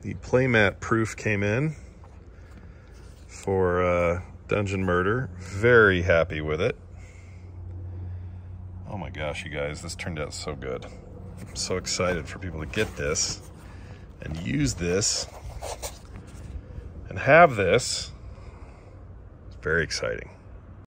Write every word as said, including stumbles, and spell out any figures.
The playmat proof came in for uh, Dungeon Murder. Very happy with it. Oh my gosh, you guys, this turned out so good. I'm so excited for people to get this and use this and have this. It's very exciting.